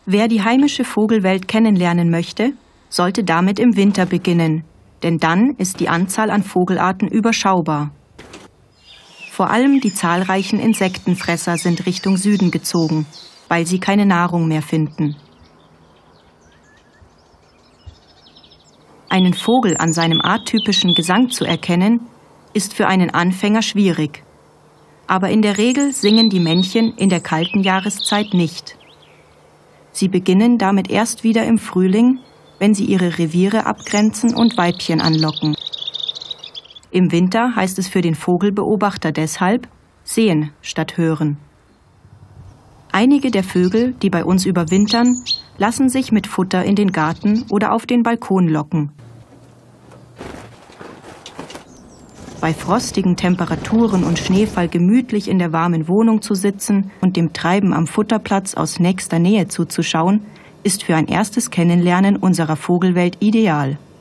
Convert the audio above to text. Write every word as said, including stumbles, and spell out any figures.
Wer die heimische Vogelwelt kennenlernen möchte, sollte damit im Winter beginnen, denn dann ist die Anzahl an Vogelarten überschaubar. Vor allem die zahlreichen Insektenfresser sind Richtung Süden gezogen, weil sie keine Nahrung mehr finden. Einen Vogel an seinem arttypischen Gesang zu erkennen, ist für einen Anfänger schwierig. Aber in der Regel singen die Männchen in der kalten Jahreszeit nicht. Sie beginnen damit erst wieder im Frühling, wenn sie ihre Reviere abgrenzen und Weibchen anlocken. Im Winter heißt es für den Vogelbeobachter deshalb sehen statt hören. Einige der Vögel, die bei uns überwintern, lassen sich mit Futter in den Garten oder auf den Balkon locken. Bei frostigen Temperaturen und Schneefall gemütlich in der warmen Wohnung zu sitzen und dem Treiben am Futterplatz aus nächster Nähe zuzuschauen, ist für ein erstes Kennenlernen unserer Vogelwelt ideal.